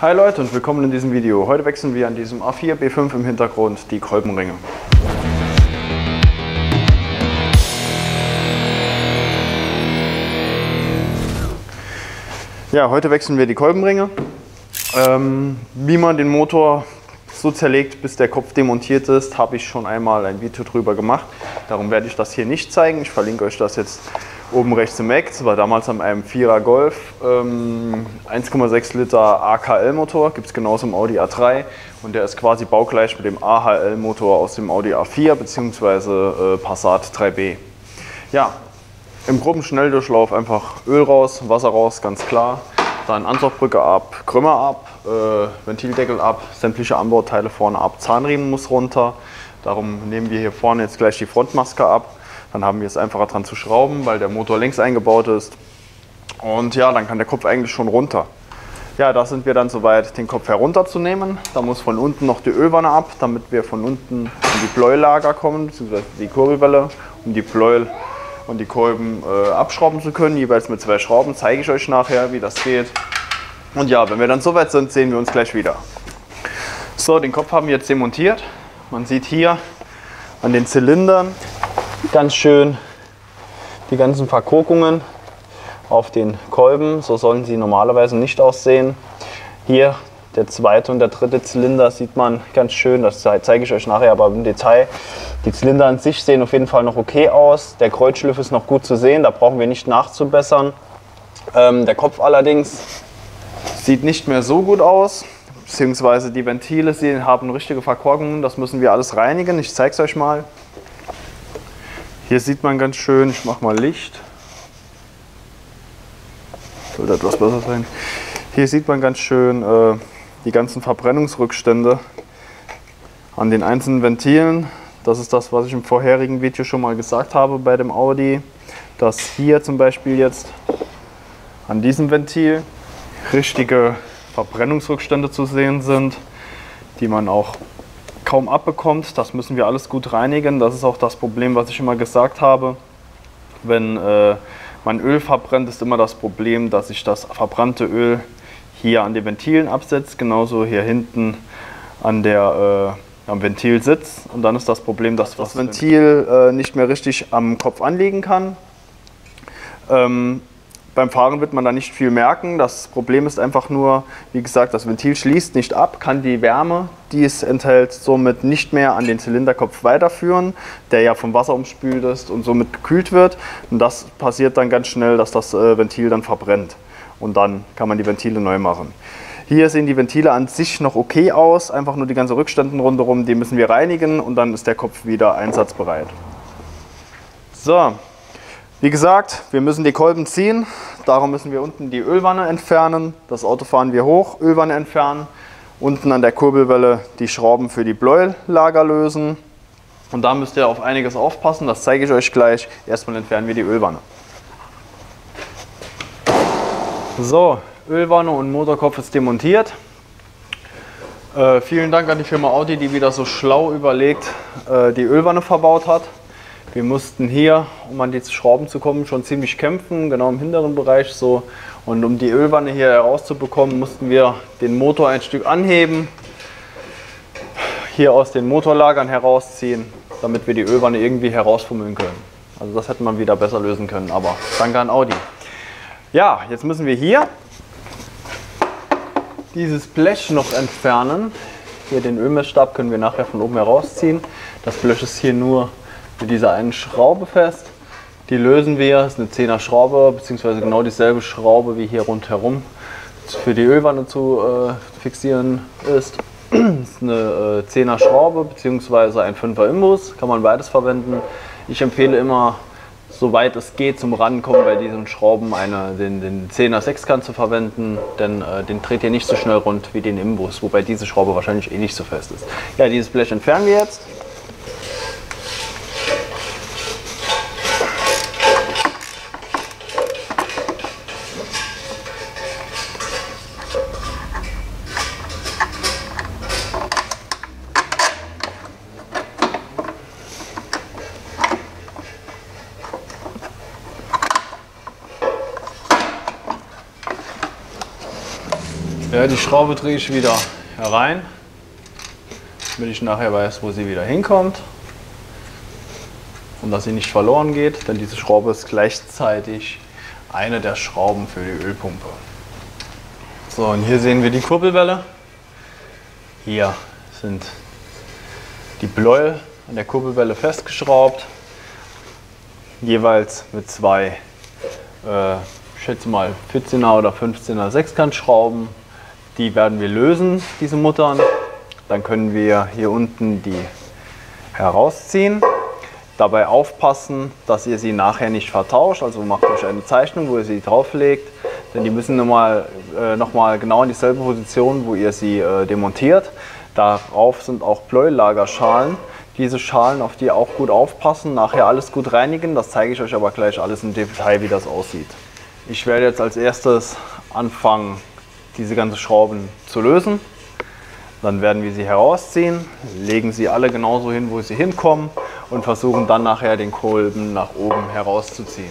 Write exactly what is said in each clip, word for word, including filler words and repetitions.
Hi Leute und willkommen in diesem Video. Heute wechseln wir an diesem A vier B fünf im Hintergrund die Kolbenringe. Ja, heute wechseln wir die Kolbenringe. Ähm, wie man den Motor so zerlegt, bis der Kopf demontiert ist, habe ich schon einmal ein Video drüber gemacht. Darum werde ich das hier nicht zeigen. Ich verlinke euch das jetzt oben rechts im Eck. Das war damals an einem Vierer Golf, ähm, eins Komma sechs Liter A K L-Motor, gibt es genauso im Audi A drei und der ist quasi baugleich mit dem A H L-Motor aus dem Audi A vier bzw. Äh, Passat drei B. Ja, im groben Schnelldurchlauf einfach Öl raus, Wasser raus, ganz klar. Dann Ansaugbrücke ab, Krümmer ab, äh, Ventildeckel ab, sämtliche Anbauteile vorne ab, Zahnriemen muss runter. Darum nehmen wir hier vorne jetzt gleich die Frontmaske ab. Dann haben wir es einfacher dran zu schrauben, weil der Motor längs eingebaut ist. Und ja, dann kann der Kopf eigentlich schon runter. Ja, da sind wir dann soweit, den Kopf herunterzunehmen. Da muss von unten noch die Ölwanne ab, damit wir von unten in die Pleuellager kommen, beziehungsweise die Kurbelwelle, um die Pleuel und die Kolben äh, abschrauben zu können, jeweils mit zwei Schrauben. Zeige ich euch nachher, wie das geht. Und ja, wenn wir dann soweit sind, sehen wir uns gleich wieder. So, den Kopf haben wir jetzt demontiert. Man sieht hier an den Zylindern ganz schön die ganzen Verkorkungen auf den Kolben. So sollen sie normalerweise nicht aussehen. Hier der zweite und der dritte Zylinder sieht man ganz schön. Das zeige ich euch nachher aber im Detail. Die Zylinder an sich sehen auf jeden Fall noch okay aus. Der Kreuzschliff ist noch gut zu sehen. Da brauchen wir nicht nachzubessern. Ähm, der Kopf allerdings sieht nicht mehr so gut aus. Beziehungsweise die Ventile sie haben richtige Verkorkungen. Das müssen wir alles reinigen. Ich zeige es euch mal. Hier sieht man ganz schön, ich mache mal Licht. Sollte etwas besser sein. Hier sieht man ganz schön äh, die ganzen Verbrennungsrückstände an den einzelnen Ventilen. Das ist das, was ich im vorherigen Video schon mal gesagt habe bei dem Audi. Dass hier zum Beispiel jetzt an diesem Ventil richtige Verbrennungsrückstände zu sehen sind, die man auch kaum abbekommt. Das müssen wir alles gut reinigen. Das ist auch das Problem, was ich immer gesagt habe. Wenn äh, man Öl verbrennt, ist immer das Problem, dass sich das verbrannte Öl hier an den Ventilen absetzt, genauso hier hinten an der, äh, am Ventilsitz. Und dann ist das Problem, dass das Ventil äh, nicht mehr richtig am Kopf anliegen kann. Ähm, Beim Fahren wird man da nicht viel merken. Das Problem ist einfach nur, wie gesagt, das Ventil schließt nicht ab, kann die Wärme, die es enthält, somit nicht mehr an den Zylinderkopf weiterführen, der ja vom Wasser umspült ist und somit gekühlt wird. Und das passiert dann ganz schnell, dass das Ventil dann verbrennt. Und dann kann man die Ventile neu machen. Hier sehen die Ventile an sich noch okay aus, einfach nur die ganzen Rückstände rundherum, die müssen wir reinigen und dann ist der Kopf wieder einsatzbereit. So. Wie gesagt, wir müssen die Kolben ziehen, darum müssen wir unten die Ölwanne entfernen. Das Auto fahren wir hoch, Ölwanne entfernen, unten an der Kurbelwelle die Schrauben für die Pleuellager lösen. Und da müsst ihr auf einiges aufpassen, das zeige ich euch gleich. Erstmal entfernen wir die Ölwanne. So, Ölwanne und Motorkopf ist demontiert. Äh, vielen Dank an die Firma Audi, die wieder so schlau überlegt äh, die Ölwanne verbaut hat. Wir mussten hier, um an die Schrauben zu kommen, schon ziemlich kämpfen, genau im hinteren Bereich so. Und um die Ölwanne hier herauszubekommen, mussten wir den Motor ein Stück anheben, hier aus den Motorlagern herausziehen, damit wir die Ölwanne irgendwie herausfummeln können. Also das hätte man wieder besser lösen können, aber danke an Audi. Ja, jetzt müssen wir hier dieses Blech noch entfernen. Hier den Ölmessstab können wir nachher von oben herausziehen. Das Blech ist hier nur mit dieser einen Schraube fest. Die lösen wir, das ist eine zehner Schraube, beziehungsweise genau dieselbe Schraube wie hier rundherum für die Ölwanne zu äh, fixieren ist. Das ist eine äh, zehner Schraube, beziehungsweise ein fünfer Imbus, kann man beides verwenden. Ich empfehle immer, soweit es geht, zum Rankommen bei diesen Schrauben eine, den, den zehner Sechskant zu verwenden, denn äh, den dreht ihr nicht so schnell rund wie den Imbus, wobei diese Schraube wahrscheinlich eh nicht so fest ist. Ja, dieses Blech entfernen wir jetzt. Ja, die Schraube drehe ich wieder herein, damit ich nachher weiß, wo sie wieder hinkommt und dass sie nicht verloren geht, denn diese Schraube ist gleichzeitig eine der Schrauben für die Ölpumpe. So, und hier sehen wir die Kurbelwelle. Hier sind die Bläue an der Kurbelwelle festgeschraubt, jeweils mit zwei, äh, ich schätze mal vierzehner oder fünfzehner Sechskantschrauben. Die werden wir lösen, diese Muttern. Dann können wir hier unten die herausziehen. Dabei aufpassen, dass ihr sie nachher nicht vertauscht. Also macht euch eine Zeichnung, wo ihr sie drauflegt. Denn die müssen nochmal äh, noch mal genau in dieselbe Position, wo ihr sie äh, demontiert. Darauf sind auch Bläulagerschalen. Diese Schalen, auf die ihr auch gut aufpassen, nachher alles gut reinigen. Das zeige ich euch aber gleich alles im Detail, wie das aussieht. Ich werde jetzt als erstes anfangen, diese ganzen Schrauben zu lösen. Dann werden wir sie herausziehen, legen sie alle genauso hin, wo sie hinkommen und versuchen dann nachher den Kolben nach oben herauszuziehen.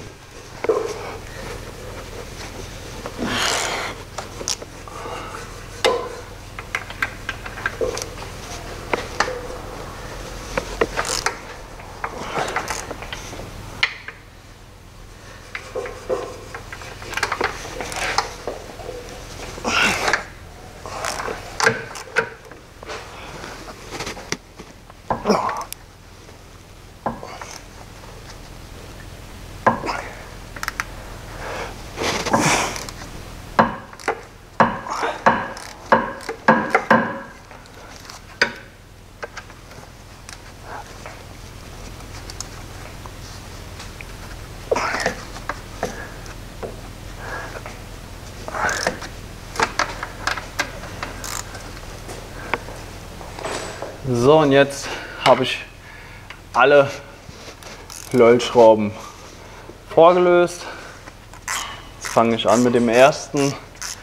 So, und jetzt habe ich alle Pleuelschrauben vorgelöst. Jetzt fange ich an mit dem ersten.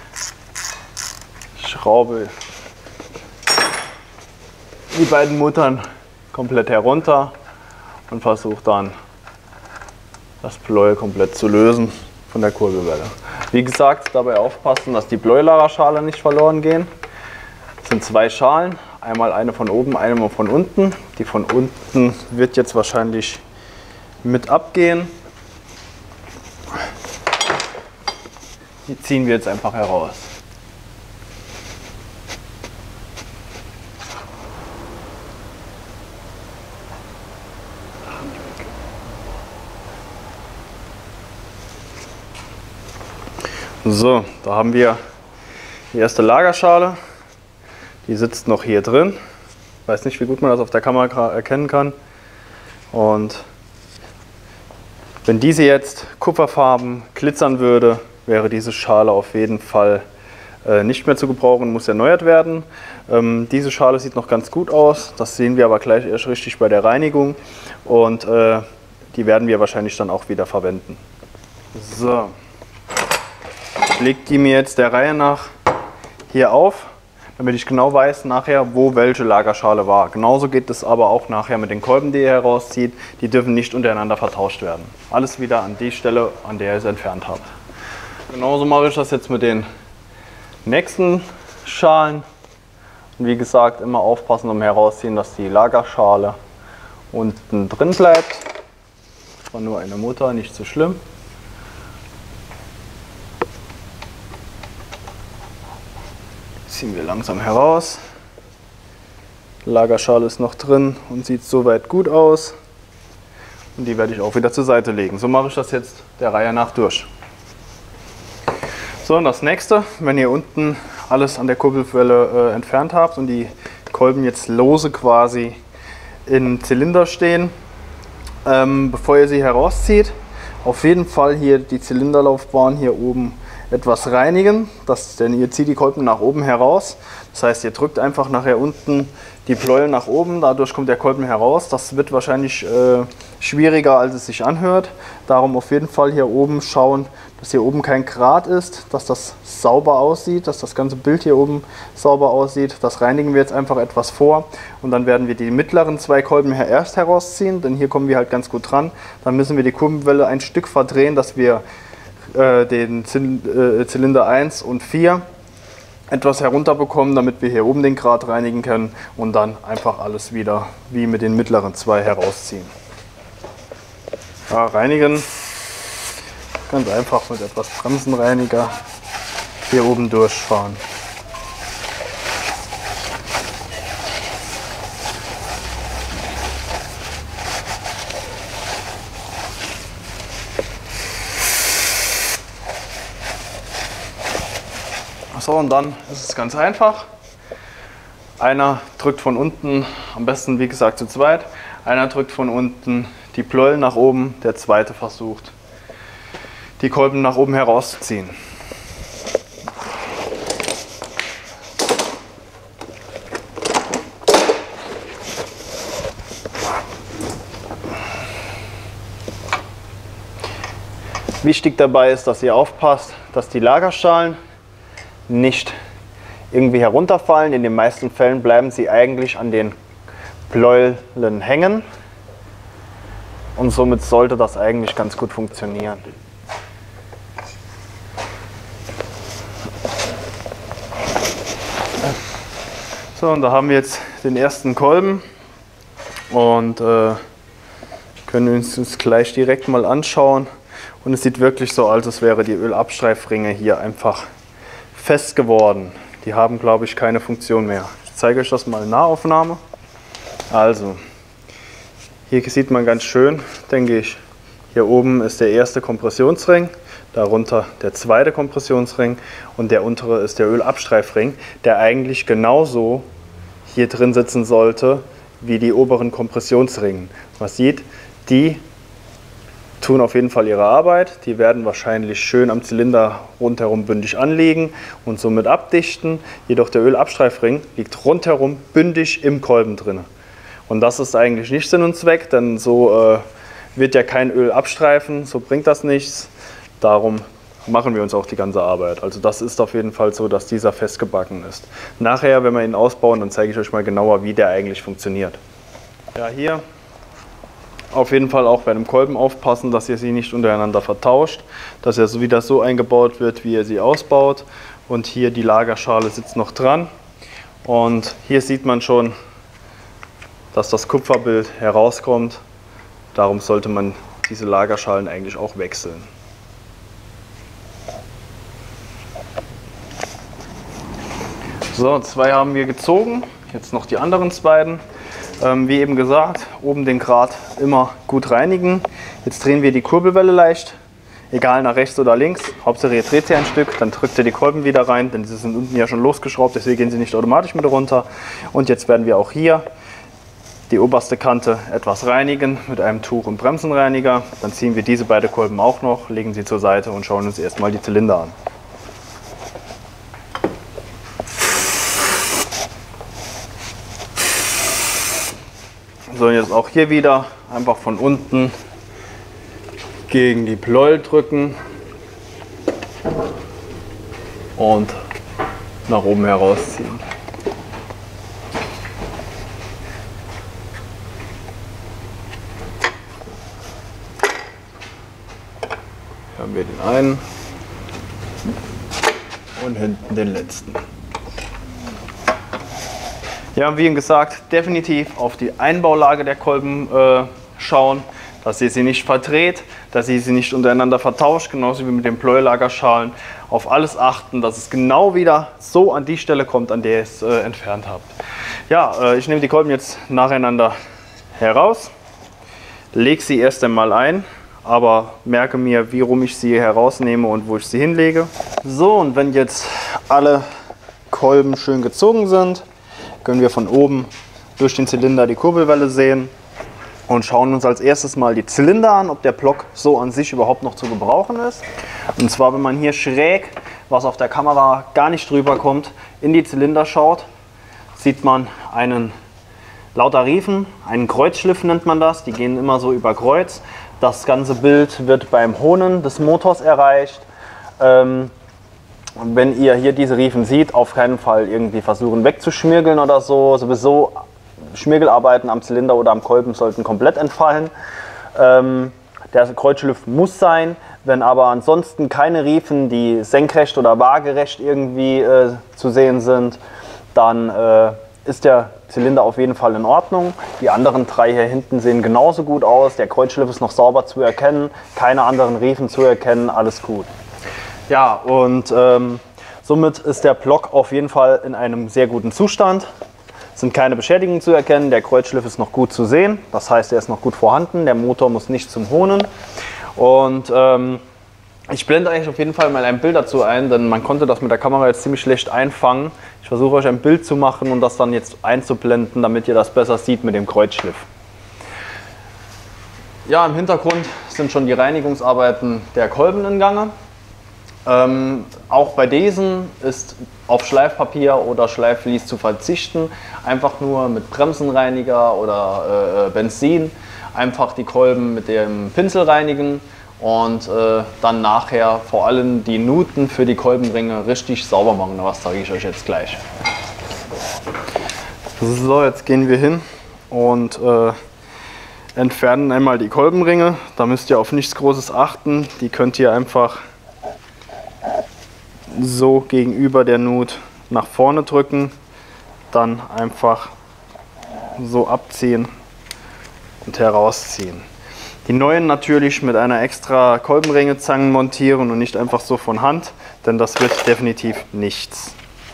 Ich schraube die beiden Muttern komplett herunter und versuche dann das Pleuel komplett zu lösen von der Kurbelwelle. Wie gesagt, dabei aufpassen, dass die Bläulagerschale nicht verloren gehen. Es sind zwei Schalen. Einmal eine von oben, eine von unten. Die von unten wird jetzt wahrscheinlich mit abgehen. Die ziehen wir jetzt einfach heraus. So, da haben wir die erste Lagerschale. Die sitzt noch hier drin. Ich weiß nicht, wie gut man das auf der Kamera erkennen kann. Und wenn diese jetzt kupferfarben glitzern würde, wäre diese Schale auf jeden Fall äh, nicht mehr zu gebrauchen, muss erneuert werden. Ähm, diese Schale sieht noch ganz gut aus. Das sehen wir aber gleich erst richtig bei der Reinigung. Und äh, die werden wir wahrscheinlich dann auch wieder verwenden. So. Ich lege die mir jetzt der Reihe nach hier auf, damit ich genau weiß nachher, wo welche Lagerschale war. Genauso geht es aber auch nachher mit den Kolben, die ihr herauszieht. Die dürfen nicht untereinander vertauscht werden. Alles wieder an die Stelle, an der ihr es entfernt habt. Genauso mache ich das jetzt mit den nächsten Schalen. Und wie gesagt, immer aufpassen beim Herausziehen, dass die Lagerschale unten drin bleibt. Das war nur eine Mutter, nicht so schlimm. Ziehen wir langsam heraus. Die Lagerschale ist noch drin und sieht soweit gut aus. Und die werde ich auch wieder zur Seite legen. So mache ich das jetzt der Reihe nach durch. So, und das nächste, wenn ihr unten alles an der Kurbelwelle äh, entfernt habt und die Kolben jetzt lose quasi im Zylinder stehen, ähm, bevor ihr sie herauszieht, auf jeden Fall hier die Zylinderlaufbahn hier oben etwas reinigen, das, denn ihr zieht die Kolben nach oben heraus. Das heißt, ihr drückt einfach nachher unten die Pleuel nach oben, dadurch kommt der Kolben heraus. Das wird wahrscheinlich äh, schwieriger, als es sich anhört. Darum auf jeden Fall hier oben schauen, dass hier oben kein Grat ist, dass das sauber aussieht, dass das ganze Bild hier oben sauber aussieht. Das reinigen wir jetzt einfach etwas vor und dann werden wir die mittleren zwei Kolben hier erst herausziehen, denn hier kommen wir halt ganz gut dran. Dann müssen wir die Kurbelwelle ein Stück verdrehen, dass wir den Zylinder eins und vier etwas herunterbekommen, damit wir hier oben den Grat reinigen können und dann einfach alles wieder wie mit den mittleren zwei herausziehen. Ja, reinigen ganz einfach mit etwas Bremsenreiniger hier oben durchfahren. So, und dann ist es ganz einfach. Einer drückt von unten, am besten wie gesagt zu zweit, einer drückt von unten die Pleuel nach oben, der zweite versucht die Kolben nach oben herauszuziehen. Wichtig dabei ist, dass ihr aufpasst, dass die Lagerschalen nicht irgendwie herunterfallen. In den meisten Fällen bleiben sie eigentlich an den Pleueln hängen und somit sollte das eigentlich ganz gut funktionieren. So, und da haben wir jetzt den ersten Kolben und äh, können uns das gleich direkt mal anschauen. Und es sieht wirklich so aus, als wäre die Ölabstreifringe hier einfach fest geworden. Die haben, glaube ich, keine Funktion mehr. Ich zeige euch das mal in Nahaufnahme. Also, hier sieht man ganz schön, denke ich, hier oben ist der erste Kompressionsring, darunter der zweite Kompressionsring und der untere ist der Ölabstreifring, der eigentlich genauso hier drin sitzen sollte wie die oberen Kompressionsringe. Man sieht, die tun auf jeden Fall ihre Arbeit. Die werden wahrscheinlich schön am Zylinder rundherum bündig anliegen und somit abdichten. Jedoch der Ölabstreifring liegt rundherum bündig im Kolben drin. Und das ist eigentlich nicht Sinn und Zweck, denn so äh, wird ja kein Öl abstreifen, so bringt das nichts. Darum machen wir uns auch die ganze Arbeit. Also das ist auf jeden Fall so, dass dieser festgebacken ist. Nachher, wenn wir ihn ausbauen, dann zeige ich euch mal genauer, wie der eigentlich funktioniert. Ja, hier auf jeden Fall auch bei dem Kolben aufpassen, dass ihr sie nicht untereinander vertauscht, dass er so wieder so eingebaut wird, wie ihr sie ausbaut. Und hier die Lagerschale sitzt noch dran. Und hier sieht man schon, dass das Kupferbild herauskommt. Darum sollte man diese Lagerschalen eigentlich auch wechseln. So, zwei haben wir gezogen, jetzt noch die anderen beiden. Ähm, wie eben gesagt, oben den Grat immer gut reinigen. Jetzt drehen wir die Kurbelwelle leicht, egal nach rechts oder links. Hauptsache ihr dreht sie ein Stück, dann drückt ihr die Kolben wieder rein, denn sie sind unten ja schon losgeschraubt, deswegen gehen sie nicht automatisch mit runter. Und jetzt werden wir auch hier die oberste Kante etwas reinigen mit einem Tuch und Bremsenreiniger. Dann ziehen wir diese beiden Kolben auch noch, legen sie zur Seite und schauen uns erstmal die Zylinder an. So, jetzt auch hier wieder einfach von unten gegen die Pleuel drücken und nach oben herausziehen. Hier haben wir den einen und hinten den letzten. Ja, wie gesagt, definitiv auf die Einbaulage der Kolben äh, schauen, dass ihr sie nicht verdreht, dass ihr sie nicht untereinander vertauscht, genauso wie mit den Pleuellagerschalen. Auf alles achten, dass es genau wieder so an die Stelle kommt, an der ihr es äh, entfernt habt. Ja, äh, ich nehme die Kolben jetzt nacheinander heraus, lege sie erst einmal ein, aber merke mir, wie rum ich sie herausnehme und wo ich sie hinlege. So, und wenn jetzt alle Kolben schön gezogen sind, können wir von oben durch den Zylinder die Kurbelwelle sehen und schauen uns als erstes mal die Zylinder an, ob der Block so an sich überhaupt noch zu gebrauchen ist. Und zwar, wenn man hier schräg, was auf der Kamera gar nicht drüber kommt, in die Zylinder schaut, sieht man einen lauter Riefen, einen Kreuzschliff nennt man das, die gehen immer so über Kreuz. Das ganze Bild wird beim Hohnen des Motors erreicht. Ähm, Und wenn ihr hier diese Riefen seht, auf keinen Fall irgendwie versuchen wegzuschmirgeln oder so. Sowieso Schmirgelarbeiten am Zylinder oder am Kolben sollten komplett entfallen. Ähm, der Kreuzschliff muss sein, Wenn aber ansonsten keine Riefen, die senkrecht oder waagerecht irgendwie äh, zu sehen sind, dann äh, ist der Zylinder auf jeden Fall in Ordnung. Die anderen drei hier hinten sehen genauso gut aus. Der Kreuzschliff ist noch sauber zu erkennen, keine anderen Riefen zu erkennen, alles gut. Ja, und ähm, somit ist der Block auf jeden Fall in einem sehr guten Zustand. Es sind keine Beschädigungen zu erkennen, der Kreuzschliff ist noch gut zu sehen, das heißt, er ist noch gut vorhanden, der Motor muss nicht zum Hohnen. Und ähm, ich blende eigentlich auf jeden Fall mal ein Bild dazu ein, denn man konnte das mit der Kamera jetzt ziemlich schlecht einfangen. Ich versuche euch ein Bild zu machen und das dann jetzt einzublenden, damit ihr das besser seht mit dem Kreuzschliff. Ja, im Hintergrund sind schon die Reinigungsarbeiten der Kolben in Gange. Ähm, auch bei diesen ist auf Schleifpapier oder Schleifvlies zu verzichten. Einfach nur mit Bremsenreiniger oder äh, Benzin einfach die Kolben mit dem Pinsel reinigen und äh, dann nachher vor allem die Nuten für die Kolbenringe richtig sauber machen. Was zeige ich euch jetzt gleich. So, jetzt gehen wir hin und äh, entfernen einmal die Kolbenringe. Da müsst ihr auf nichts Großes achten. Die könnt ihr einfach so gegenüber der Nut nach vorne drücken, dann einfach so abziehen und herausziehen. Die neuen natürlich mit einer extra Kolbenringezange montieren und nicht einfach so von Hand, denn das wird definitiv nichts.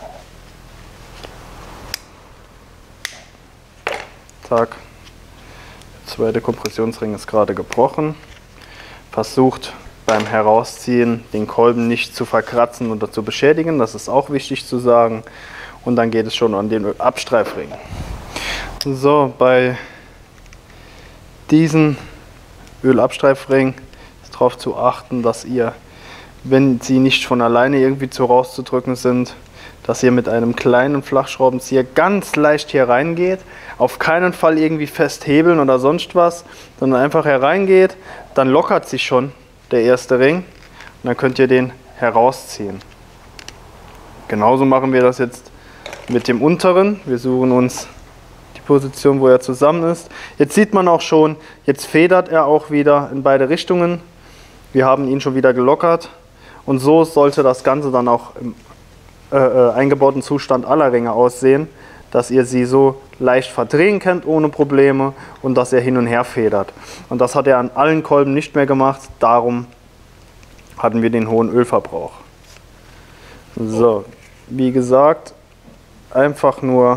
Zack. Der zweite Kompressionsring ist gerade gebrochen. Versucht beim Herausziehen den Kolben nicht zu verkratzen oder zu beschädigen, das ist auch wichtig zu sagen. Und dann geht es schon an den Abstreifring. So, bei diesen Ölabstreifring ist darauf zu achten, dass ihr, wenn sie nicht von alleine irgendwie zu rauszudrücken sind, dass ihr mit einem kleinen Flachschraubenzieher ganz leicht hier reingeht. Auf keinen Fall irgendwie festhebeln oder sonst was, sondern einfach hereingeht, dann lockert sich schon der erste Ring und dann könnt ihr den herausziehen. Genauso machen wir das jetzt mit dem unteren. Wir suchen uns die Position, wo er zusammen ist. Jetzt sieht man auch schon, jetzt federt er auch wieder in beide Richtungen. Wir haben ihn schon wieder gelockert und so sollte das Ganze dann auch im äh, äh, eingebauten Zustand aller Ringe aussehen, dass ihr sie so leicht verdrehen könnt ohne Probleme und dass er hin und her federt. Und das hat er an allen Kolben nicht mehr gemacht, darum hatten wir den hohen Ölverbrauch. So, wie gesagt, einfach nur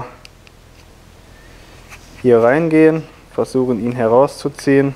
hier reingehen, versuchen ihn herauszuziehen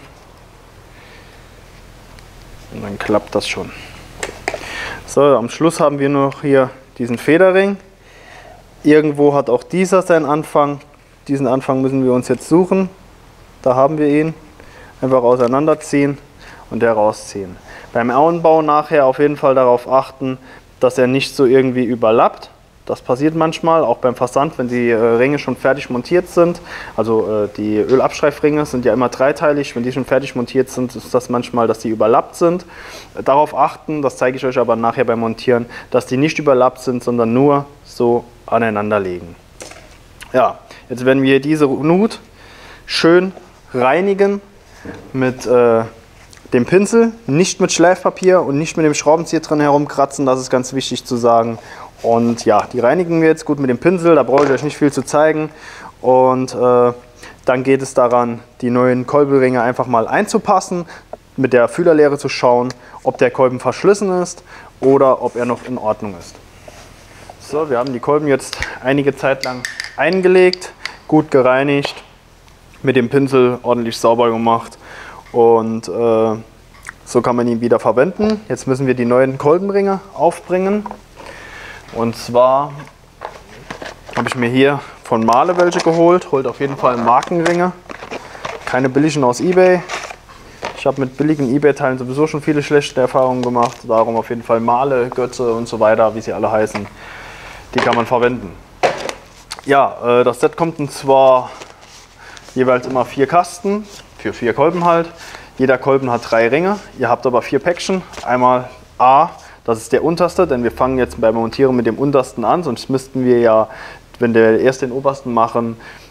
und dann klappt das schon. So, am Schluss haben wir noch hier diesen Federring. Irgendwo hat auch dieser seinen Anfang. Diesen Anfang müssen wir uns jetzt suchen. Da haben wir ihn. Einfach auseinanderziehen und herausziehen. Beim Anbau nachher auf jeden Fall darauf achten, dass er nicht so irgendwie überlappt. Das passiert manchmal, auch beim Versand, wenn die Ringe schon fertig montiert sind. Also die Ölabstreifringe sind ja immer dreiteilig. Wenn die schon fertig montiert sind, ist das manchmal, dass die überlappt sind. Darauf achten, das zeige ich euch aber nachher beim Montieren, dass die nicht überlappt sind, sondern nur so aneinander legen. Ja, jetzt werden wir diese Nut schön reinigen mit äh, dem Pinsel, nicht mit Schleifpapier und nicht mit dem Schraubenzieher drin herumkratzen, das ist ganz wichtig zu sagen. Und ja, die reinigen wir jetzt gut mit dem Pinsel, da brauche ich euch nicht viel zu zeigen. Und äh, dann geht es daran, die neuen Kolbenringe einfach mal einzupassen, mit der Fühlerlehre zu schauen, ob der Kolben verschlissen ist oder ob er noch in Ordnung ist. So, wir haben die Kolben jetzt einige Zeit lang eingelegt, gut gereinigt, mit dem Pinsel ordentlich sauber gemacht und äh, so kann man ihn wieder verwenden. Jetzt müssen wir die neuen Kolbenringe aufbringen. Und zwar habe ich mir hier von Mahle welche geholt. Holt auf jeden Fall Markenringe. Keine billigen aus eBay. Ich habe mit billigen eBay-Teilen sowieso schon viele schlechte Erfahrungen gemacht. Darum auf jeden Fall Mahle, Götze und so weiter, wie sie alle heißen. Die kann man verwenden. Ja, das Set kommt und zwar jeweils immer vier Kasten für vier Kolben halt. Jeder Kolben hat drei Ringe. Ihr habt aber vier Päckchen. Einmal A. Das ist der unterste, denn wir fangen jetzt beim Montieren mit dem untersten an, sonst müssten wir ja, wenn wir erst den obersten machen,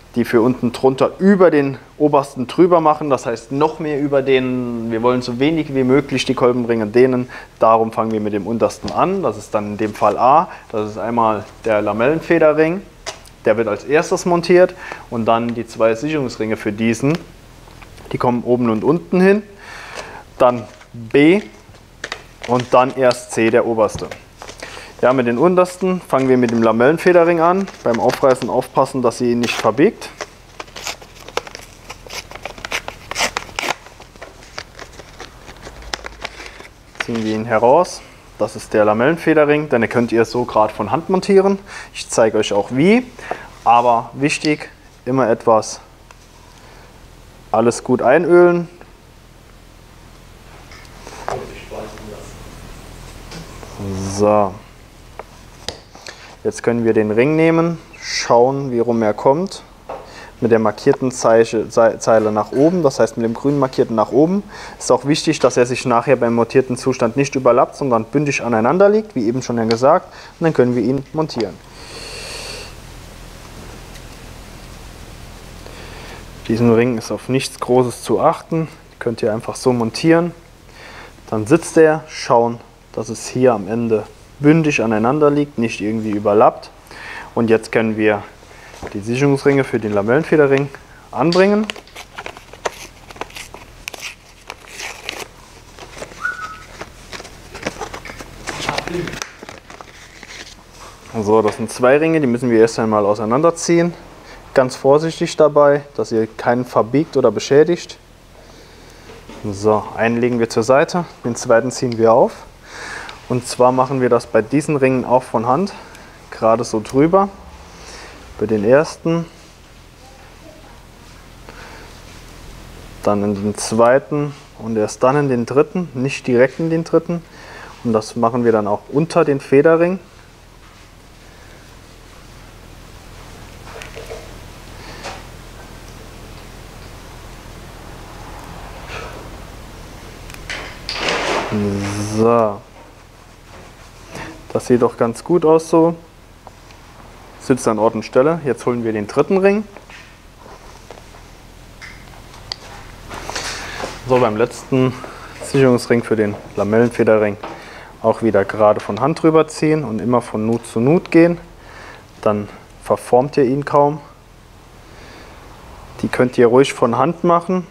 die für unten drunter über den obersten drüber machen. Das heißt noch mehr über den, wir wollen so wenig wie möglich die Kolbenringe dehnen. Darum fangen wir mit dem untersten an. Das ist dann in dem Fall A. Das ist einmal der Lamellenfederring. Der wird als erstes montiert. Und dann die zwei Sicherungsringe für diesen. Die kommen oben und unten hin. Dann B und dann erst C, der oberste. Ja, mit den untersten fangen wir mit dem Lamellenfederring an. Beim Aufreißen aufpassen, dass sie ihn nicht verbiegt. Ziehen wir ihn heraus. Das ist der Lamellenfederring, den könnt ihr so gerade von Hand montieren. Ich zeige euch auch wie. Aber wichtig, immer etwas alles gut einölen. So. Jetzt können wir den Ring nehmen, schauen, wie rum er kommt. Mit der markierten Zeile nach oben, das heißt mit dem grün markierten nach oben. Ist auch wichtig, dass er sich nachher beim montierten Zustand nicht überlappt, sondern bündig aneinander liegt, wie eben schon gesagt. Und dann können wir ihn montieren. Diesen Ring ist auf nichts Großes zu achten. Den könnt ihr einfach so montieren. Dann sitzt er, schauen, dass es hier am Ende bündig aneinander liegt, nicht irgendwie überlappt. Und jetzt können wir die Sicherungsringe für den Lamellenfederring anbringen. So, das sind zwei Ringe, die müssen wir erst einmal auseinanderziehen. Ganz vorsichtig dabei, dass ihr keinen verbiegt oder beschädigt. So, einen legen wir zur Seite, den zweiten ziehen wir auf. Und zwar machen wir das bei diesen Ringen auch von Hand, gerade so drüber. Bei den ersten, dann in den zweiten und erst dann in den dritten, nicht direkt in den dritten. Und das machen wir dann auch unter den Federring. So. Das sieht doch ganz gut aus so. Sitzt an Ort und Stelle. Jetzt holen wir den dritten Ring. So, beim letzten Sicherungsring für den Lamellenfederring auch wieder gerade von Hand drüber ziehen und immer von Nut zu Nut gehen. Dann verformt ihr ihn kaum. Die könnt ihr ruhig von Hand machen.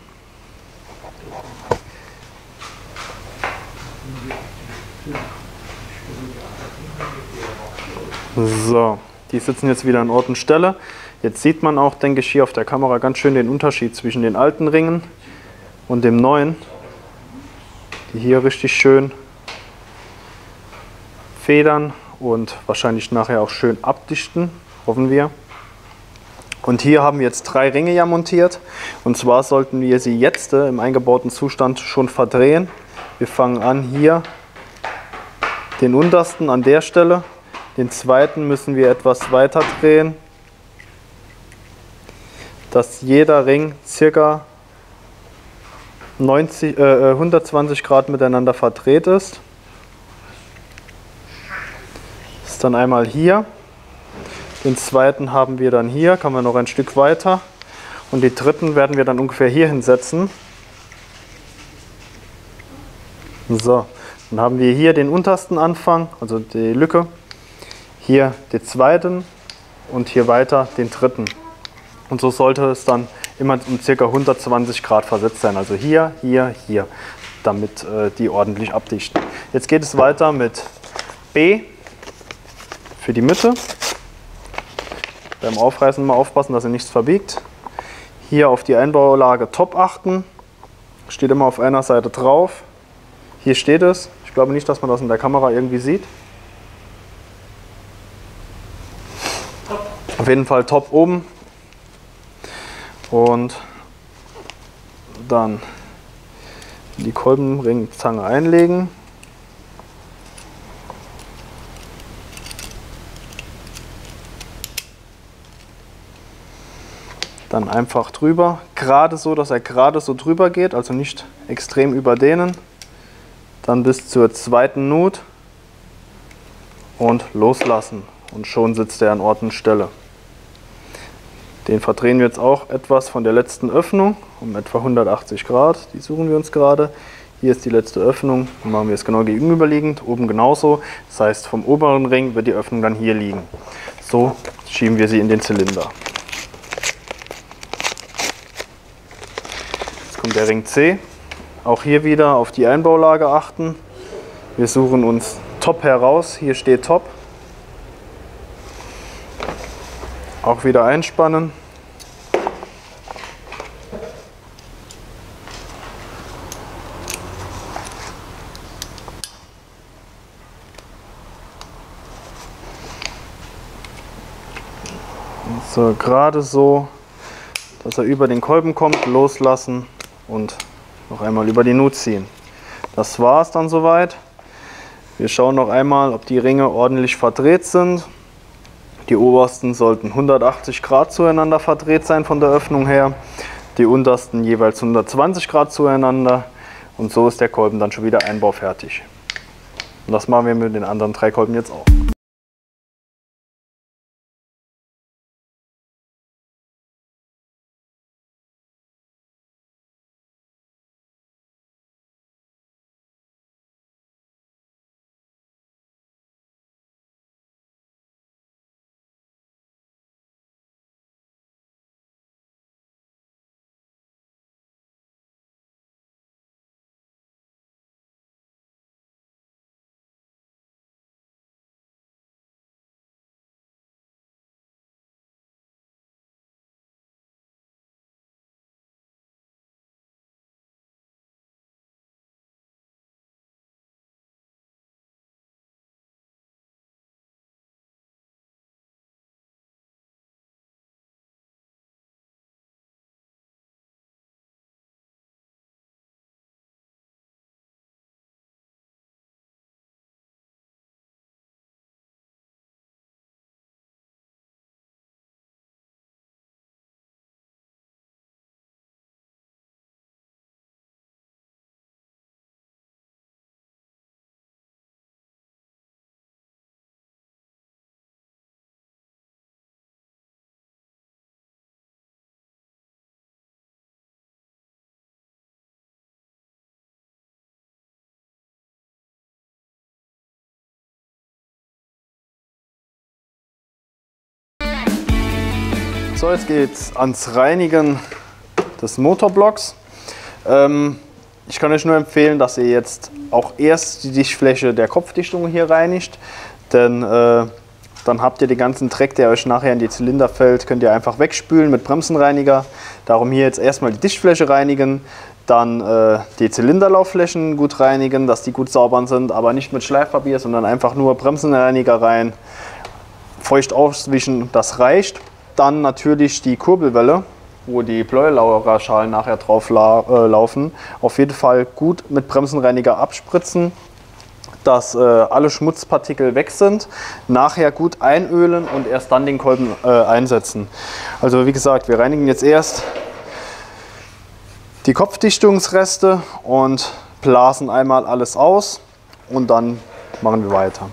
So, die sitzen jetzt wieder an Ort und Stelle. Jetzt sieht man auch, denke ich, hier auf der Kamera ganz schön den Unterschied zwischen den alten Ringen und dem neuen. Die hier richtig schön federn und wahrscheinlich nachher auch schön abdichten, hoffen wir. Und hier haben wir jetzt drei Ringe ja montiert. Und zwar sollten wir sie jetzt äh, im eingebauten Zustand schon verdrehen. Wir fangen an hier den untersten an der Stelle. Den zweiten müssen wir etwas weiter drehen, dass jeder Ring ca. neunzig, äh, hundertzwanzig Grad miteinander verdreht ist. Das ist dann einmal hier. Den zweiten haben wir dann hier, kann man noch ein Stück weiter. Und die dritten werden wir dann ungefähr hier hinsetzen. So, dann haben wir hier den untersten Anfang, also die Lücke. Hier den zweiten und hier weiter den dritten. Und so sollte es dann immer um ca. hundertzwanzig Grad versetzt sein. Also hier, hier, hier, damit äh, die ordentlich abdichten. Jetzt geht es weiter mit B für die Mitte. Beim Aufreißen mal aufpassen, dass ihr nichts verbiegt. Hier auf die Einbaulage Top achten. Steht immer auf einer Seite drauf. Hier steht es. Ich glaube nicht, dass man das in der Kamera irgendwie sieht. Auf jeden Fall Top oben. Und dann die Kolbenringzange einlegen. Dann einfach drüber, gerade so, dass er gerade so drüber geht, also nicht extrem überdehnen. Dann bis zur zweiten Nut und loslassen. Und schon sitzt er an Ort und Stelle. Den verdrehen wir jetzt auch etwas von der letzten Öffnung, um etwa hundertachtzig Grad. Die suchen wir uns gerade. Hier ist die letzte Öffnung, dann machen wir es genau gegenüberliegend, oben genauso. Das heißt, vom oberen Ring wird die Öffnung dann hier liegen. So schieben wir sie in den Zylinder. Jetzt kommt der Ring C. Auch hier wieder auf die Einbaulage achten. Wir suchen uns Top heraus, hier steht Top. Auch wieder einspannen. So, gerade so, dass er über den Kolben kommt, loslassen und noch einmal über die Nut ziehen. Das war es dann soweit. Wir schauen noch einmal, ob die Ringe ordentlich verdreht sind. Die obersten sollten hundertachtzig Grad zueinander verdreht sein von der Öffnung her. Die untersten jeweils hundertzwanzig Grad zueinander. Und so ist der Kolben dann schon wieder einbaufertig. Und das machen wir mit den anderen drei Kolben jetzt auch. So, jetzt geht es ans Reinigen des Motorblocks. Ähm, ich kann euch nur empfehlen, dass ihr jetzt auch erst die Dichtfläche der Kopfdichtung hier reinigt, denn äh, dann habt ihr den ganzen Dreck, der euch nachher in die Zylinder fällt, könnt ihr einfach wegspülen mit Bremsenreiniger. Darum hier jetzt erstmal die Dichtfläche reinigen, dann äh, die Zylinderlaufflächen gut reinigen, dass die gut sauber sind, aber nicht mit Schleifpapier, sondern einfach nur Bremsenreiniger rein, feucht auswischen, das reicht. Dann natürlich die Kurbelwelle, wo die Bläulauerschalen nachher drauf la äh, laufen. Auf jeden Fall gut mit Bremsenreiniger abspritzen, dass äh, alle Schmutzpartikel weg sind. Nachher gut einölen und erst dann den Kolben äh, einsetzen. Also wie gesagt, wir reinigen jetzt erst die Kopfdichtungsreste und blasen einmal alles aus und dann machen wir weiter.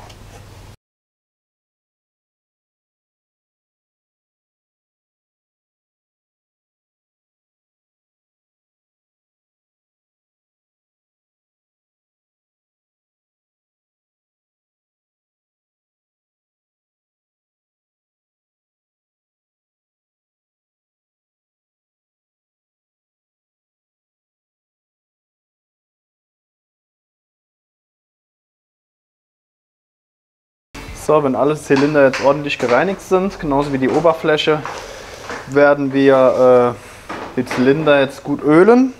So, wenn alle Zylinder jetzt ordentlich gereinigt sind, genauso wie die Oberfläche, werden wir äh, die Zylinder jetzt gut ölen.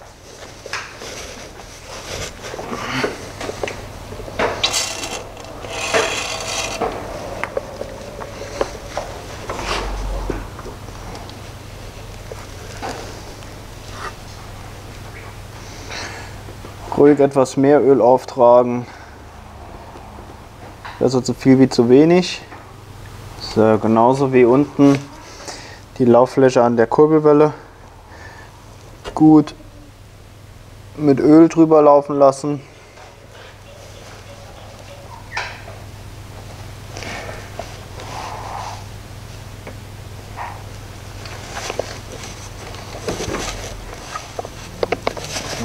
Ruhig etwas mehr Öl auftragen. Also zu viel wie zu wenig. So, genauso wie unten die Lauffläche an der Kurbelwelle. Gut mit Öl drüber laufen lassen.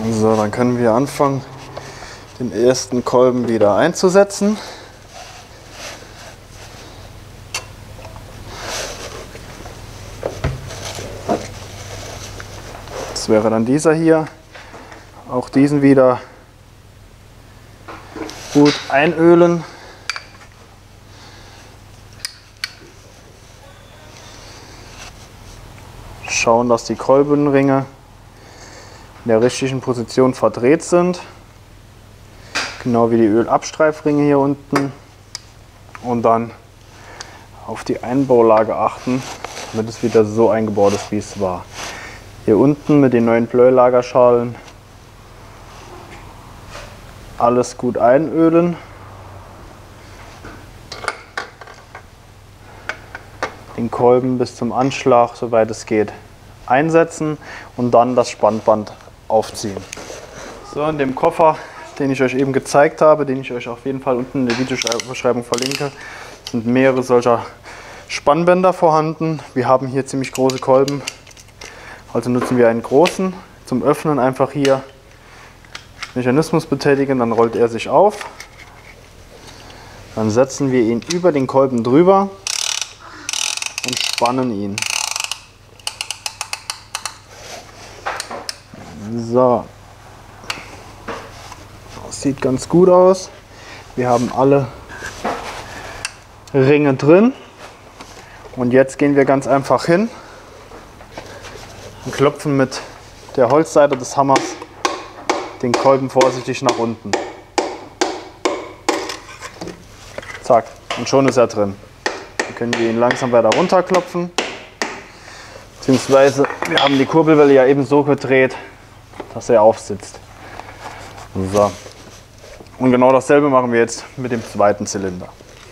So, dann können wir anfangen, den ersten Kolben wieder einzusetzen. Das wäre dann dieser hier. Auch diesen wieder gut einölen. Schauen, dass die Kolbenringe in der richtigen Position verdreht sind. Genau wie die Ölabstreifringe hier unten. Und dann auf die Einbaulage achten, damit es wieder so eingebaut ist, wie es war. Hier unten mit den neuen Pleuelagerschalen alles gut einölen. Den Kolben bis zum Anschlag, soweit es geht, einsetzen und dann das Spannband aufziehen. So, in dem Koffer, den ich euch eben gezeigt habe, den ich euch auf jeden Fall unten in der Videobeschreibung verlinke, sind mehrere solcher Spannbänder vorhanden. Wir haben hier ziemlich große Kolben, also nutzen wir einen großen. Zum Öffnen einfach hier Mechanismus betätigen, dann rollt er sich auf. Dann setzen wir ihn über den Kolben drüber und spannen ihn. So, das sieht ganz gut aus. Wir haben alle Ringe drin und jetzt gehen wir ganz einfach hin und klopfen mit der Holzseite des Hammers den Kolben vorsichtig nach unten. Zack, und schon ist er drin. Dann können wir ihn langsam weiter runterklopfen. Beziehungsweise wir haben die Kurbelwelle ja eben so gedreht, dass er aufsitzt. So. Und genau dasselbe machen wir jetzt mit dem zweiten Zylinder.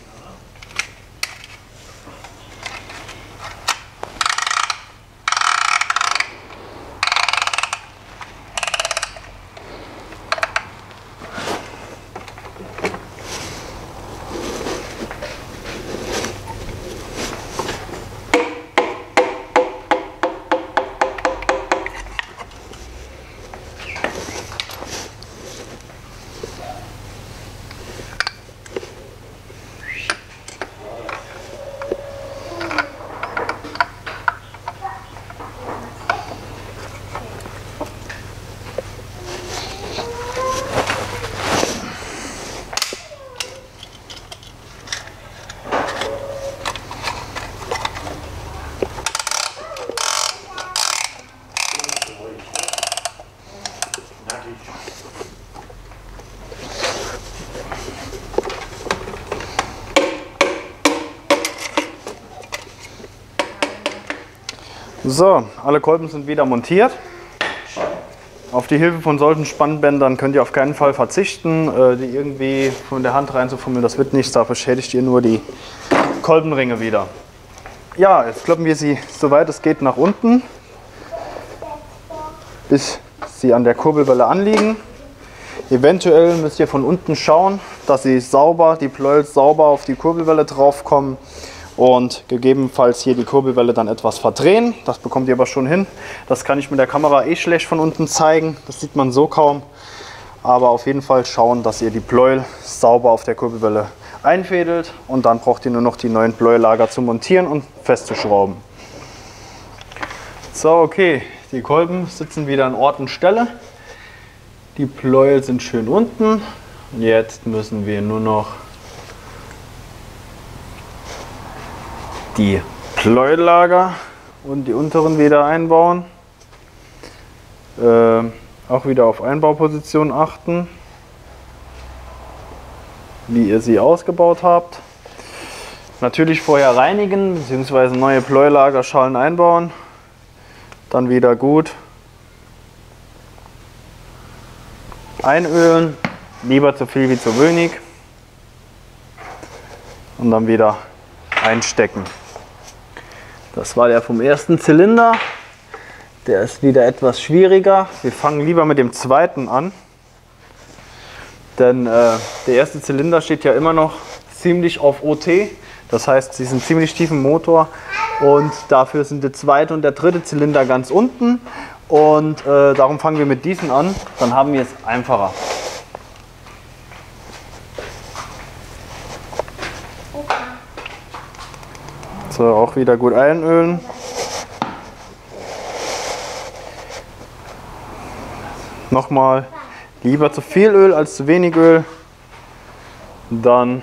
So, alle Kolben sind wieder montiert. Auf die Hilfe von solchen Spannbändern könnt ihr auf keinen Fall verzichten, die irgendwie von der Hand reinzufummeln, das wird nichts, da beschädigt ihr nur die Kolbenringe wieder. Ja, jetzt kloppen wir sie soweit es geht nach unten, bis sie an der Kurbelwelle anliegen. Eventuell müsst ihr von unten schauen, dass sie sauber, die Pleuels sauber auf die Kurbelwelle drauf kommen. Und gegebenenfalls hier die Kurbelwelle dann etwas verdrehen. Das bekommt ihr aber schon hin. Das kann ich mit der Kamera eh schlecht von unten zeigen. Das sieht man so kaum. Aber auf jeden Fall schauen, dass ihr die Pleuel sauber auf der Kurbelwelle einfädelt. Und dann braucht ihr nur noch die neuen Pleuellager zu montieren und festzuschrauben. So, okay. Die Kolben sitzen wieder an Ort und Stelle. Die Pleuel sind schön unten. Jetzt müssen wir nur noch die Pleuellager und die unteren wieder einbauen. Äh, auch wieder auf Einbauposition achten, wie ihr sie ausgebaut habt. Natürlich vorher reinigen bzw. neue Pleuellagerschalen einbauen. Dann wieder gut einölen, lieber zu viel wie zu wenig. Und dann wieder einstecken. Das war der vom ersten Zylinder. Der ist wieder etwas schwieriger. Wir fangen lieber mit dem zweiten an. Denn äh, der erste Zylinder steht ja immer noch ziemlich auf O T. Das heißt, sie sind ziemlich tief im Motor. Und dafür sind der zweite und der dritte Zylinder ganz unten. Und äh, darum fangen wir mit diesen an, dann haben wir es einfacher. So, auch wieder gut einölen. Nochmal, lieber zu viel Öl als zu wenig Öl. Dann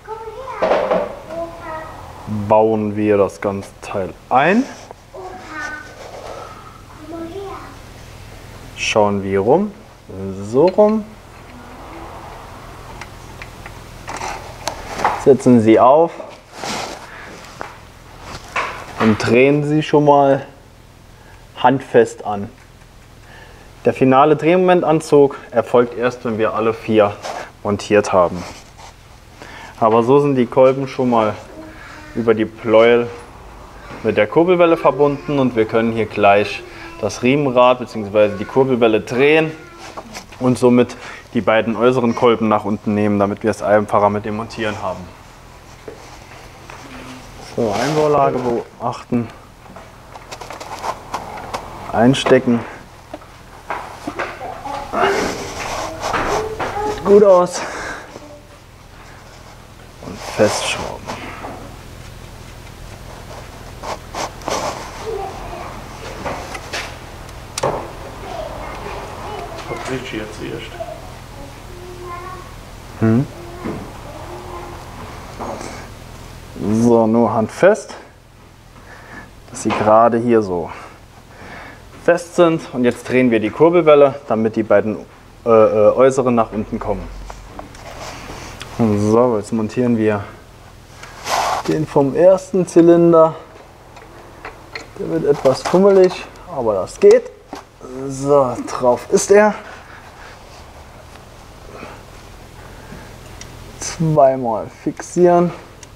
bauen wir das ganze Teil ein. Schauen wir rum, so rum. Setzen Sie auf und drehen Sie schon mal handfest an. Der finale Drehmomentanzug erfolgt erst, wenn wir alle vier montiert haben. Aber so sind die Kolben schon mal über die Pleuel mit der Kurbelwelle verbunden und wir können hier gleich das Riemenrad bzw. die Kurbelwelle drehen und somit die beiden äußeren Kolben nach unten nehmen, damit wir es einfacher mit dem Montieren haben. So, Einbaulage beachten, einstecken. Sieht gut aus. Und festschrauben. Richtig jetzt erst. Hm. So, nur handfest, dass sie gerade hier so fest sind. Und jetzt drehen wir die Kurbelwelle, damit die beiden äh, äh, äußeren nach unten kommen. So, jetzt montieren wir den vom ersten Zylinder. Der wird etwas fummelig, aber das geht. So, drauf ist er. Zweimal fixieren.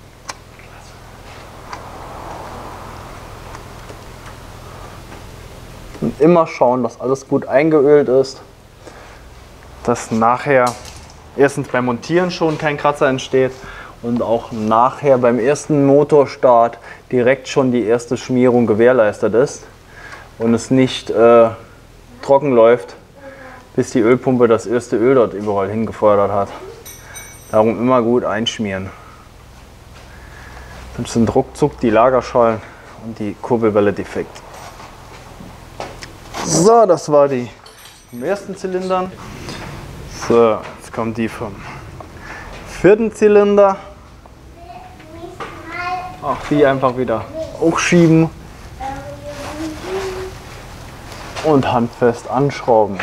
Und immer schauen, dass alles gut eingeölt ist. Dass nachher erstens beim Montieren schon kein Kratzer entsteht und auch nachher beim ersten Motorstart direkt schon die erste Schmierung gewährleistet ist und es nicht äh, trocken läuft, bis die Ölpumpe das erste Öl dort überall hingefördert hat. Darum immer gut einschmieren. Sonst sind ruckzuck die Lagerschalen und die Kurbelwelle defekt. So, das war die vom ersten Zylinder. So, jetzt kommt die vom vierten Zylinder. Auch die einfach wieder hochschieben und handfest anschrauben.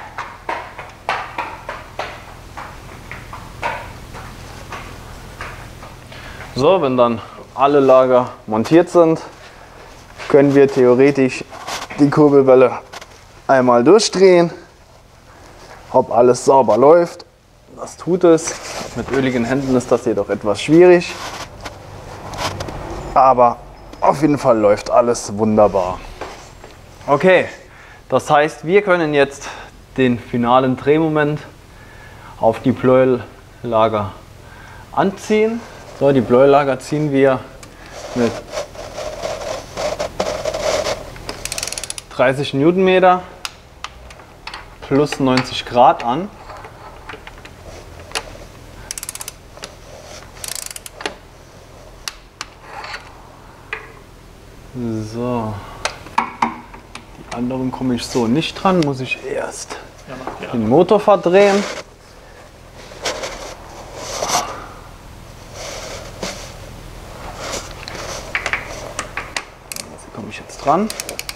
So, wenn dann alle Lager montiert sind, können wir theoretisch die Kurbelwelle einmal durchdrehen, ob alles sauber läuft. Das tut es. Mit öligen Händen ist das jedoch etwas schwierig. Aber auf jeden Fall läuft alles wunderbar. Okay, das heißt, wir können jetzt den finalen Drehmoment auf die Pleuellager anziehen. So, die Pleuellager ziehen wir mit dreißig Newtonmeter plus neunzig Grad an. So, die anderen komme ich so nicht dran, muss ich erst den Motor verdrehen. So komme ich jetzt dran.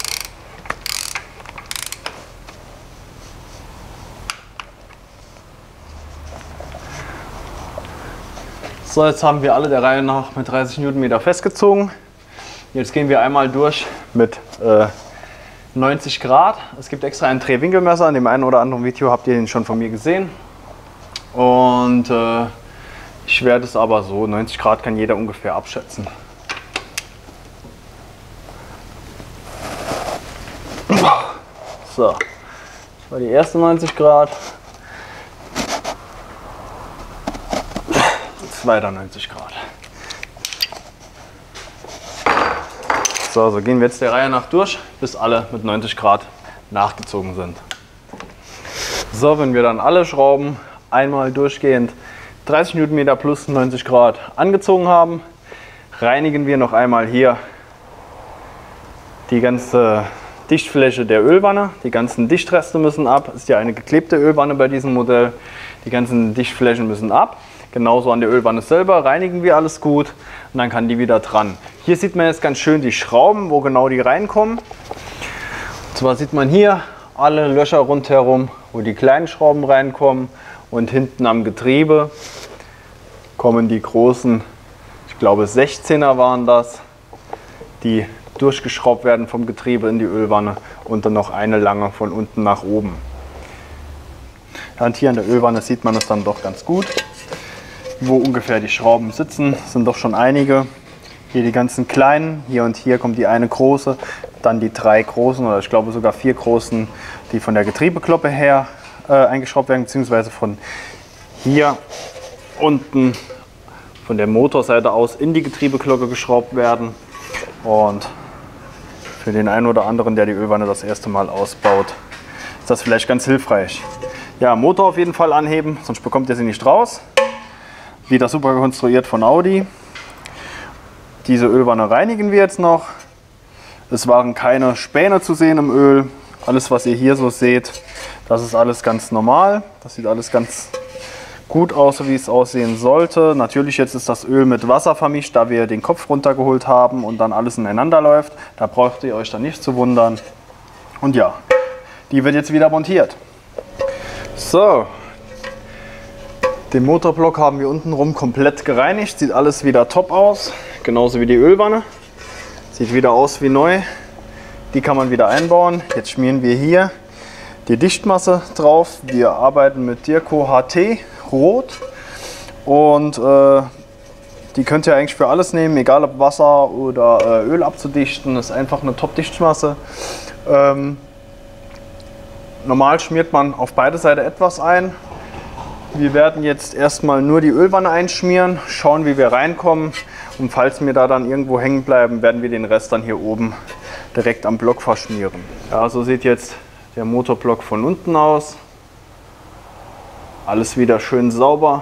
So, jetzt haben wir alle der Reihe nach mit dreißig Newtonmeter festgezogen. Jetzt gehen wir einmal durch mit äh, neunzig Grad. Es gibt extra ein Drehwinkelmesser. In dem einen oder anderen Video habt ihr den schon von mir gesehen. Und äh, ich werde es aber so, neunzig Grad kann jeder ungefähr abschätzen. So, das war die erste neunzig Grad. Zweiter neunzig Grad. So, so gehen wir jetzt der Reihe nach durch, bis alle mit neunzig Grad nachgezogen sind. So, wenn wir dann alle Schrauben einmal durchgehend dreißig Newtonmeter plus neunzig Grad angezogen haben, reinigen wir noch einmal hier die ganze Dichtfläche der Ölwanne. Die ganzen Dichtreste müssen ab. Es ist ja eine geklebte Ölwanne bei diesem Modell. Die ganzen Dichtflächen müssen ab. Genauso an der Ölwanne selber reinigen wir alles gut und dann kann die wieder dran. Hier sieht man jetzt ganz schön die Schrauben, wo genau die reinkommen. Und zwar sieht man hier alle Löcher rundherum, wo die kleinen Schrauben reinkommen, und hinten am Getriebe kommen die großen, ich glaube sechzehner waren das, die durchgeschraubt werden vom Getriebe in die Ölwanne, und dann noch eine lange von unten nach oben. Und hier an der Ölwanne sieht man es dann doch ganz gut, wo ungefähr die Schrauben sitzen. Es sind doch schon einige. Hier die ganzen kleinen, hier und hier kommt die eine große, dann die drei großen oder ich glaube sogar vier großen, die von der Getriebekloppe her äh, eingeschraubt werden, beziehungsweise von hier unten von der Motorseite aus in die Getriebeglocke geschraubt werden. Und für den einen oder anderen, der die Ölwanne das erste Mal ausbaut, ist das vielleicht ganz hilfreich. Ja, Motor auf jeden Fall anheben, sonst bekommt ihr sie nicht raus. Wieder super konstruiert von Audi. Diese Ölwanne reinigen wir jetzt noch. Es waren keine Späne zu sehen im Öl. Alles, was ihr hier so seht, das ist alles ganz normal. Das sieht alles ganz gut aus, so wie es aussehen sollte. Natürlich jetzt ist das Öl mit Wasser vermischt, da wir den Kopf runtergeholt haben und dann alles ineinander läuft. Da braucht ihr euch dann nicht zu wundern. Und ja, die wird jetzt wieder montiert. So, den Motorblock haben wir unten rum komplett gereinigt. Sieht alles wieder top aus, genauso wie die Ölwanne. Sieht wieder aus wie neu. Die kann man wieder einbauen. Jetzt schmieren wir hier die Dichtmasse drauf. Wir arbeiten mit Dirco H T Rot und äh, die könnt ihr eigentlich für alles nehmen, egal ob Wasser oder äh, Öl abzudichten. Das ist einfach eine Top-Dichtmasse. Ähm, normal schmiert man auf beide Seiten etwas ein. Wir werden jetzt erstmal nur die Ölwanne einschmieren, schauen, wie wir reinkommen, und falls wir da dann irgendwo hängen bleiben, werden wir den Rest dann hier oben direkt am Block verschmieren. Ja, so sieht jetzt der Motorblock von unten aus. Alles wieder schön sauber.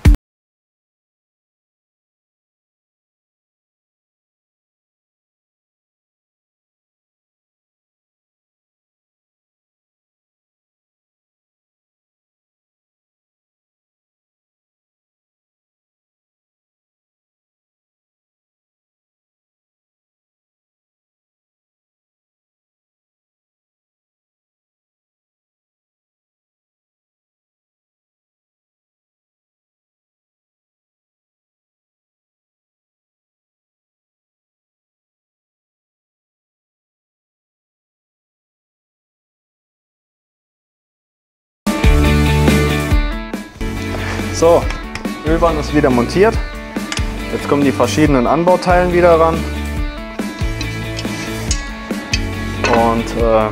So, Ölwanne ist wieder montiert. Jetzt kommen die verschiedenen Anbauteilen wieder ran. Und äh,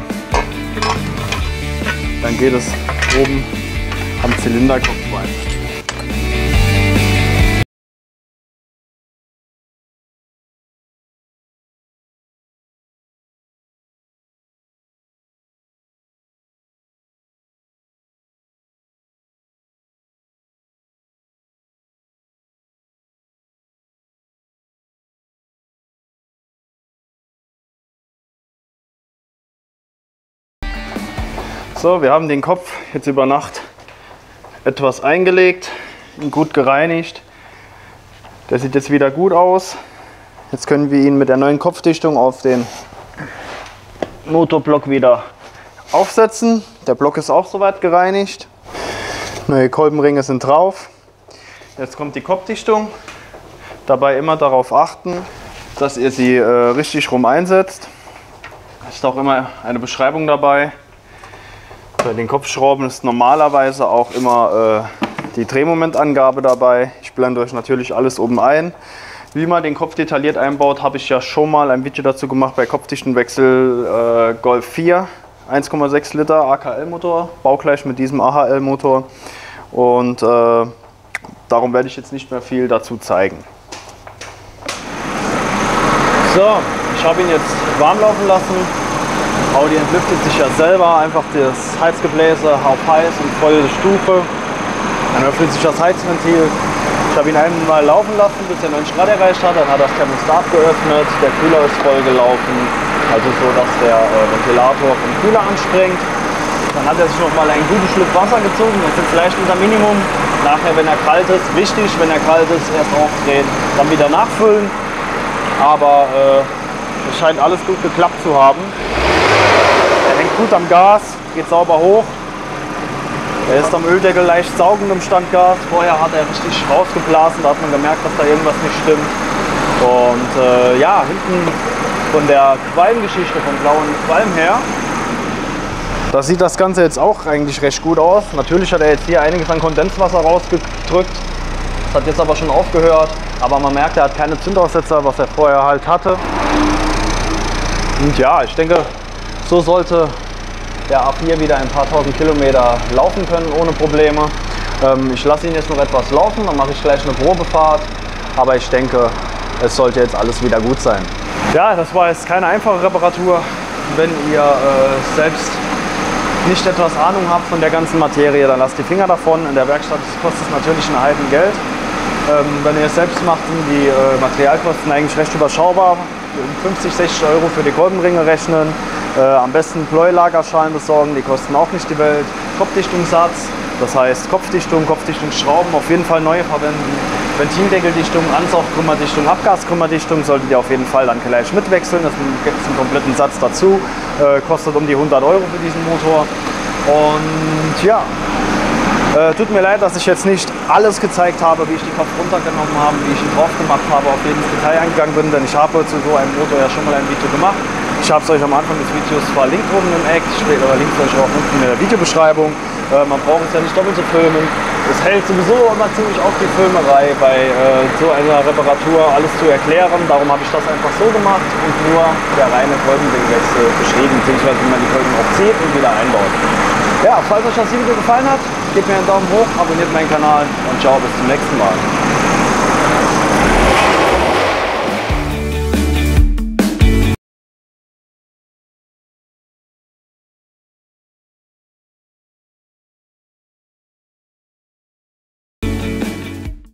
dann geht es oben am Zylinderkopf weiter. So, wir haben den Kopf jetzt über Nacht etwas eingelegt, ihn gut gereinigt. Der sieht jetzt wieder gut aus. Jetzt können wir ihn mit der neuen Kopfdichtung auf den Motorblock wieder aufsetzen. Der Block ist auch soweit gereinigt. Neue Kolbenringe sind drauf. Jetzt kommt die Kopfdichtung. Dabei immer darauf achten, dass ihr sie äh, richtig rum einsetzt. Es ist auch immer eine Beschreibung dabei. Bei den Kopfschrauben ist normalerweise auch immer äh, die Drehmomentangabe dabei. Ich blende euch natürlich alles oben ein. Wie man den Kopf detailliert einbaut, habe ich ja schon mal ein Video dazu gemacht bei Kopfdichtenwechsel äh, Golf vier, eins Komma sechs Liter A K L-Motor, baugleich mit diesem A H L-Motor. Und äh, darum werde ich jetzt nicht mehr viel dazu zeigen. So, ich habe ihn jetzt warm laufen lassen. Audi entlüftet sich ja selber, einfach das Heizgebläse auf heiß und volle Stufe. Dann öffnet sich das Heizventil. Ich habe ihn einmal laufen lassen, bis er neunzig Grad erreicht hat. Dann hat das Thermostat geöffnet, der Kühler ist voll gelaufen. Also so, dass der äh, Ventilator vom Kühler anspringt. Dann hat er sich noch mal einen guten Schluck Wasser gezogen. Das ist jetzt leicht unter Minimum. Nachher, wenn er kalt ist, wichtig, wenn er kalt ist, erst aufdrehen, dann wieder nachfüllen. Aber äh, es scheint alles gut geklappt zu haben. Er hängt gut am Gas, geht sauber hoch. Er ist am Öldeckel leicht saugend im Standgas. Vorher hat er richtig rausgeblasen, da hat man gemerkt, dass da irgendwas nicht stimmt. Und äh, ja, hinten von der Qualmgeschichte, vom blauen Qualm her, da sieht das Ganze jetzt auch eigentlich recht gut aus. Natürlich hat er jetzt hier einiges an Kondenswasser rausgedrückt. Das hat jetzt aber schon aufgehört. Aber man merkt, er hat keine Zündaussetzer, was er vorher halt hatte. Und ja, ich denke, so sollte der A vier wieder ein paar tausend Kilometer laufen können, ohne Probleme. Ähm, ich lasse ihn jetzt noch etwas laufen, dann mache ich gleich eine Probefahrt. Aber ich denke, es sollte jetzt alles wieder gut sein. Ja, das war jetzt keine einfache Reparatur. Wenn ihr äh, selbst nicht etwas Ahnung habt von der ganzen Materie, dann lasst die Finger davon. In der Werkstatt kostet es natürlich ein Heiden Geld. Ähm, wenn ihr es selbst macht, sind die äh, Materialkosten eigentlich recht überschaubar. fünfzig, sechzig Euro für die Kolbenringe rechnen. Äh, am besten Pleuelagerschalen besorgen, die kosten auch nicht die Welt. Kopfdichtungssatz, das heißt Kopfdichtung, Kopfdichtungsschrauben auf jeden Fall neue verwenden. Ventildeckeldichtung, Ansaugkrümmerdichtung, Abgaskrümmerdichtung solltet ihr auf jeden Fall dann gleich mitwechseln. Das gibt es einen kompletten Satz dazu. Äh, kostet um die hundert Euro für diesen Motor. Und ja, äh, tut mir leid, dass ich jetzt nicht alles gezeigt habe, wie ich die Kopf runtergenommen habe, wie ich ihn drauf gemacht habe, auf jedes Detail eingegangen bin, denn ich habe zu so einem Motor ja schon mal ein Video gemacht. Ich habe es euch am Anfang des Videos verlinkt oben im Eck, ich verlinke es euch auch unten in der Videobeschreibung. Äh, man braucht es ja nicht doppelt zu filmen. Es hält sowieso immer ziemlich auf die Filmerei, bei äh, so einer Reparatur alles zu erklären. Darum habe ich das einfach so gemacht und nur der reine Kolbenwechsel beschrieben, beziehungsweise wie man die Kolben auch zieht und wieder einbaut. Ja, falls euch das Video gefallen hat, gebt mir einen Daumen hoch, abonniert meinen Kanal und ciao, bis zum nächsten Mal.